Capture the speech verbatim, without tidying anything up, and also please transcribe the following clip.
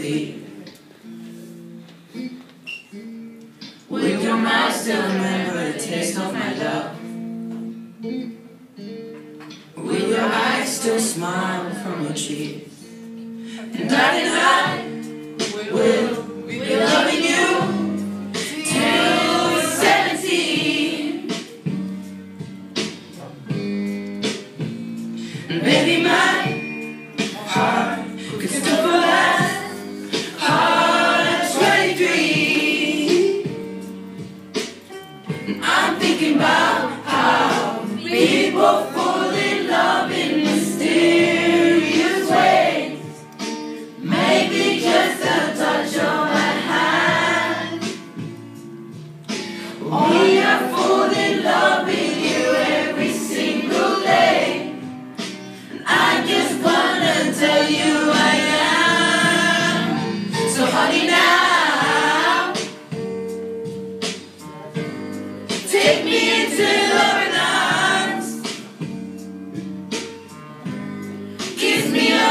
feet. Will your mouth still remember the taste of my love? Will your eyes still smile from your cheeks? And darling, I will be loving you till seventeen. And baby, my heart could still go last hard at twenty-three. And I'm thinking about how people fall in love in mysterious ways. Maybe just a touch of a hand. Only I fall in love with you every single day. And I just wanna tell you I am. So honey, now take me into loving arms. Kiss me up.